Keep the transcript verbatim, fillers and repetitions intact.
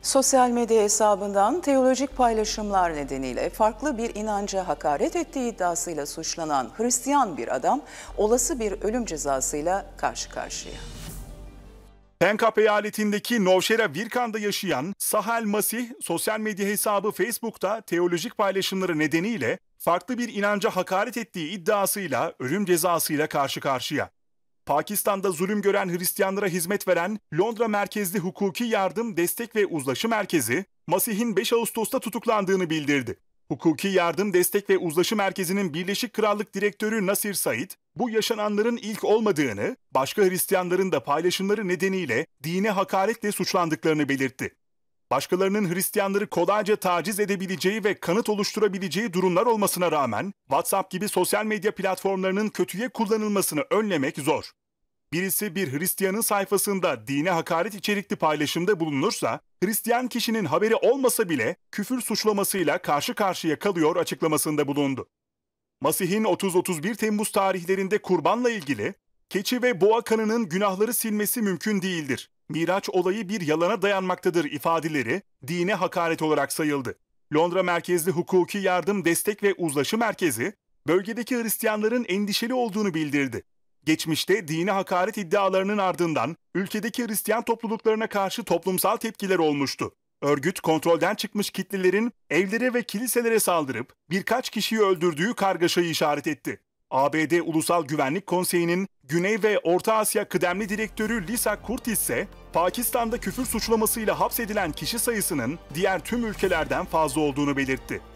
Sosyal medya hesabından teolojik paylaşımlar nedeniyle farklı bir inanca hakaret ettiği iddiasıyla suçlanan Hristiyan bir adam olası bir ölüm cezasıyla karşı karşıya. Penkap eyaletindeki Novşehir Virkan'da yaşayan Sahel Masih, sosyal medya hesabı Facebook'ta teolojik paylaşımları nedeniyle farklı bir inanca hakaret ettiği iddiasıyla ölüm cezasıyla karşı karşıya. Pakistan'da zulüm gören Hristiyanlara hizmet veren Londra merkezli Hukuki Yardım, Destek ve Uzlaşı Merkezi, Masih'in beş Ağustos'ta tutuklandığını bildirdi. Hukuki Yardım, Destek ve Uzlaşı Merkezi'nin Birleşik Krallık Direktörü Nasir Said, bu yaşananların ilk olmadığını, başka Hristiyanların da paylaşımları nedeniyle dine hakaretle suçlandıklarını belirtti. Başkalarının Hristiyanları kolayca taciz edebileceği ve kanıt oluşturabileceği durumlar olmasına rağmen, WhatsApp gibi sosyal medya platformlarının kötüye kullanılmasını önlemek zor. Birisi bir Hristiyanın sayfasında dine hakaret içerikli paylaşımda bulunursa, Hristiyan kişinin haberi olmasa bile küfür suçlamasıyla karşı karşıya kalıyor açıklamasında bulundu. Masih'in otuz otuz bir Temmuz tarihlerinde kurbanla ilgili, keçi ve boğa kanının günahları silmesi mümkün değildir. Miraç olayı bir yalana dayanmaktadır ifadeleri dine hakaret olarak sayıldı. Londra merkezli Hukuki Yardım, Destek ve Uzlaşı Merkezi, bölgedeki Hristiyanların endişeli olduğunu bildirdi. Geçmişte dine hakaret iddialarının ardından ülkedeki Hristiyan topluluklarına karşı toplumsal tepkiler olmuştu. Örgüt, kontrolden çıkmış kitlelerin evlere ve kiliselere saldırıp birkaç kişiyi öldürdüğü kargaşayı işaret etti. A B D Ulusal Güvenlik Konseyi'nin Güney ve Orta Asya kıdemli direktörü Lisa Curtis ise Pakistan'da küfür suçlamasıyla hapsedilen kişi sayısının diğer tüm ülkelerden fazla olduğunu belirtti.